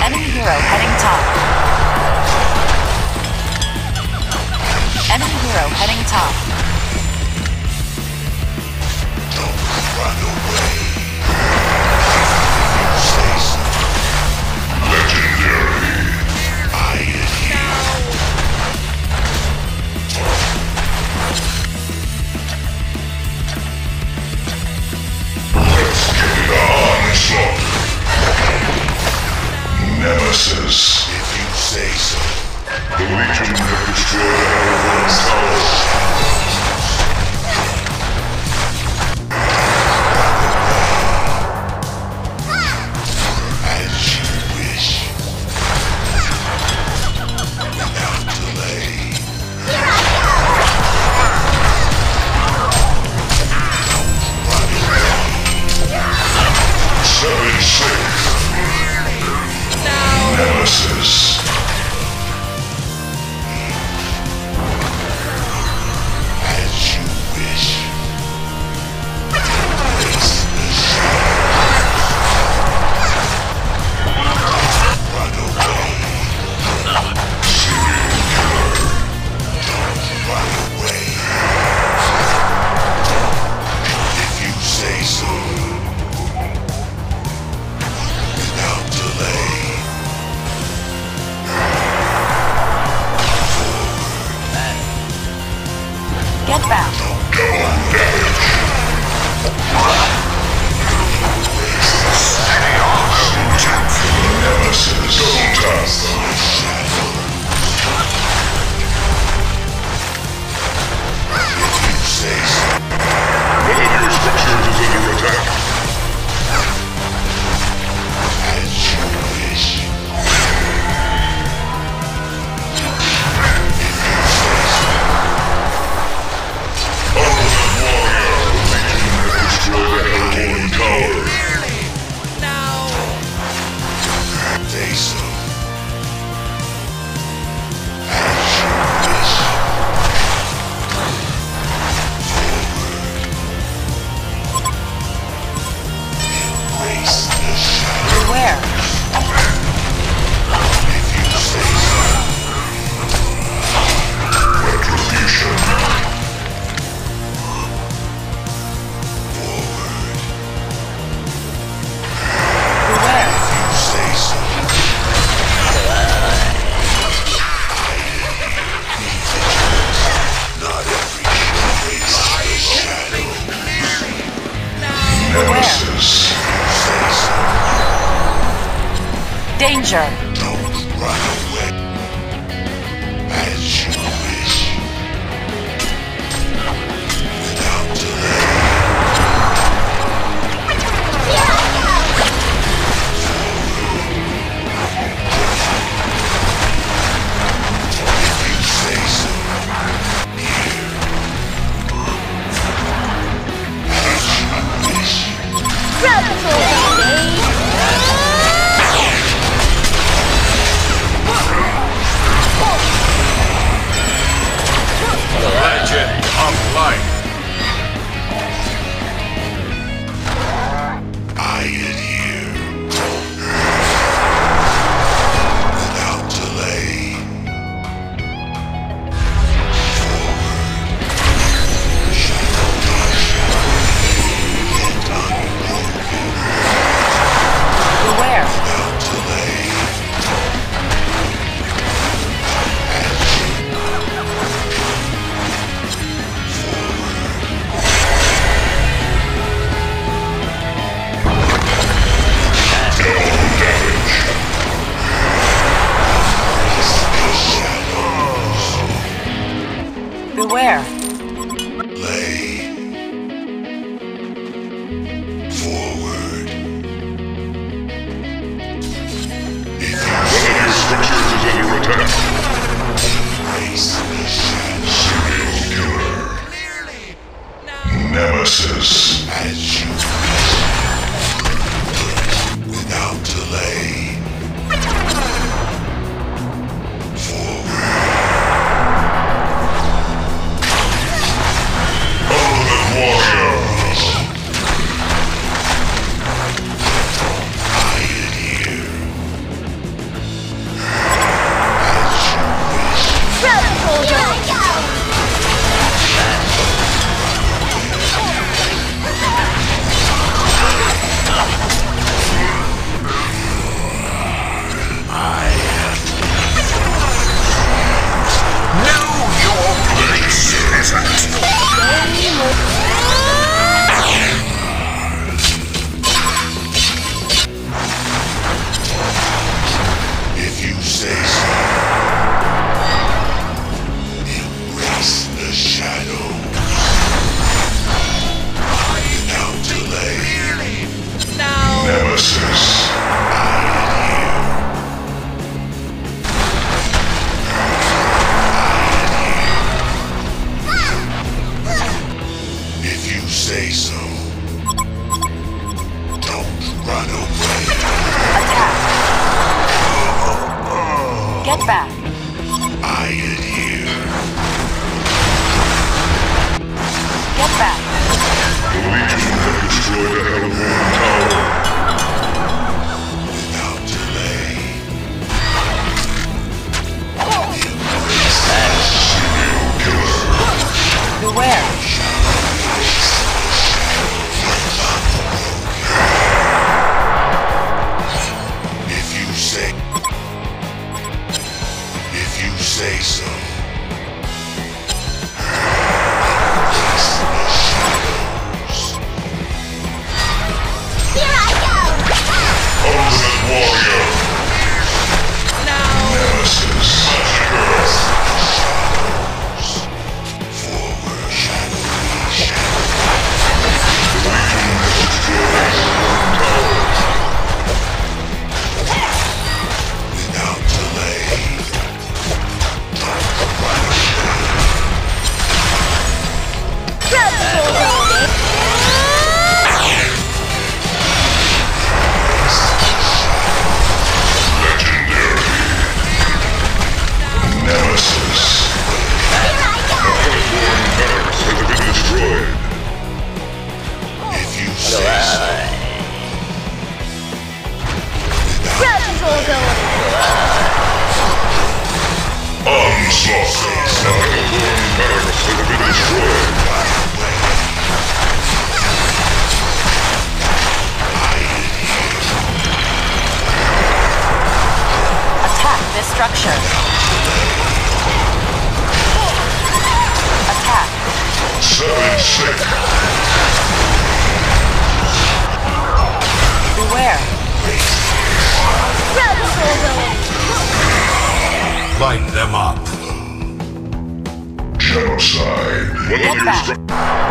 Enemy hero heading top. Enemy hero heading top. Don't run away. Legendary. I adhere. Let's get it on, son. Nemesis. If you say so. The Legion have destroyed our tower. Nemesis. As you wish. Face the shadows. Run away. Serial killer. Don't run away. If you say so. Without delay. Get back. Nemesis. If you say so. One of your structures is under attack. As you wish. Say so. As you wish. Forward. Embrace the shadow. Beware. If you say so. Retribution. Forward. Beware. If you say so. Not every embrace the shadow. Nemesis. Say so. Danger. Don't run away. As you wish. Without delay. If you say so. Here. As you wish. Legend of life. you say so. Embrace the shadow. Without delay. Nemesis. If you say so. Don't run away. Attack. Get back. I adhere. Get back. The Legion have destroyed a Hellborn tower. Without delay. Serial killer. Beware. If you say so. Here I go! Ultimate warrior. Nemesis. Forward. Shadowy. The Legion has destroyed Hellborn tower. Without delay. Legendary. Nemesis. Hellborn barracks has been destroyed. If you say so. Crowd control going! Onslaught. Hellborn barracks has been destroyed. Attack this structure. Attack. 7-6. Beware. Crowd control going! Light them up. Genocide. Get back.